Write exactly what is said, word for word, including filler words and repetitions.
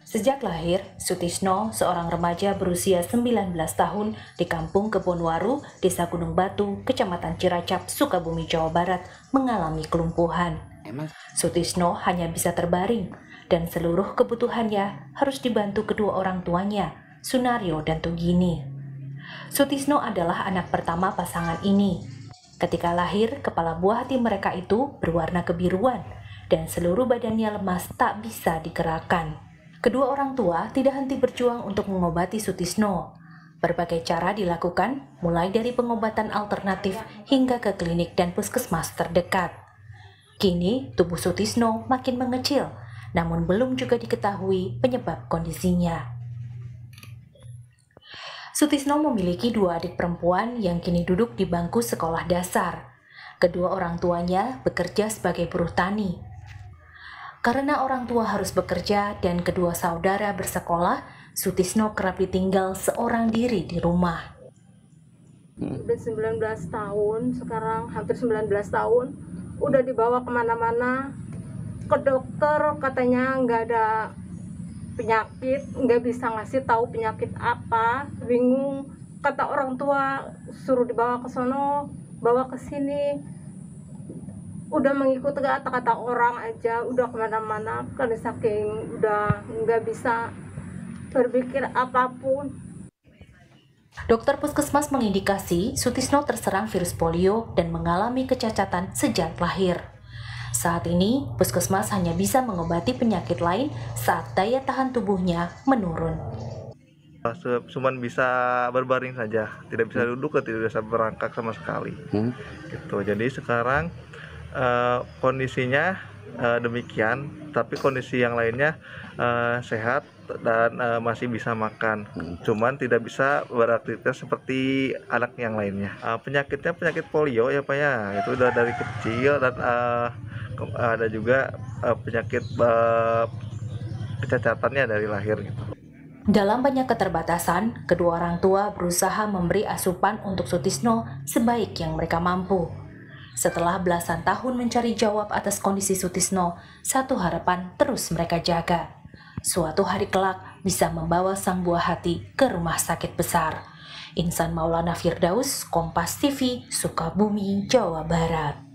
Sejak lahir, Sutisno, seorang remaja berusia sembilan belas tahun di Kampung Kebonwaru, Desa Gunung Batu, Kecamatan Ciracap, Sukabumi, Jawa Barat, mengalami kelumpuhan. Sutisno hanya bisa terbaring, dan seluruh kebutuhannya harus dibantu kedua orang tuanya, Sunario dan Tugini. Sutisno adalah anak pertama pasangan ini. Ketika lahir, kepala buah hati mereka itu berwarna kebiruan, dan seluruh badannya lemas tak bisa digerakkan. Kedua orang tua tidak henti berjuang untuk mengobati Sutisno. Berbagai cara dilakukan, mulai dari pengobatan alternatif hingga ke klinik dan puskesmas terdekat. Kini, tubuh Sutisno makin mengecil, namun belum juga diketahui penyebab kondisinya. Sutisno memiliki dua adik perempuan yang kini duduk di bangku sekolah dasar. Kedua orang tuanya bekerja sebagai buruh tani. Karena orang tua harus bekerja dan kedua saudara bersekolah, Sutisno kerap ditinggal seorang diri di rumah. Udah sembilan belas tahun, sekarang hampir sembilan belas tahun, udah dibawa kemana-mana, ke dokter katanya nggak ada penyakit, nggak bisa ngasih tahu penyakit apa, bingung, kata orang tua suruh dibawa ke sono, bawa ke sini. Udah mengikuti kata-kata orang aja, udah kemana-mana, karena saking udah nggak bisa berpikir apapun. Dokter puskesmas mengindikasi Sutisno terserang virus polio dan mengalami kecacatan sejak lahir. Saat ini, puskesmas hanya bisa mengobati penyakit lain saat daya tahan tubuhnya menurun. Cuman bisa berbaring saja, tidak bisa duduk dan tidak bisa berangkat sama sekali. Hmm. Gitu. Jadi sekarang Uh, kondisinya uh, demikian, tapi kondisi yang lainnya uh, sehat dan uh, masih bisa makan, hmm. cuman tidak bisa beraktivitas seperti anak yang lainnya. Uh, penyakitnya penyakit polio ya Pak ya, itu udah dari kecil, dan uh, ada juga uh, penyakit uh, kecacatannya dari lahir gitu. Dalam banyak keterbatasan, kedua orang tua berusaha memberi asupan untuk Sutisno sebaik yang mereka mampu. Setelah belasan tahun mencari jawab atas kondisi Sutisno, satu harapan terus mereka jaga. Suatu hari kelak bisa membawa sang buah hati ke rumah sakit besar. Insan Maulana Firdaus, Kompas T V, Sukabumi, Jawa Barat.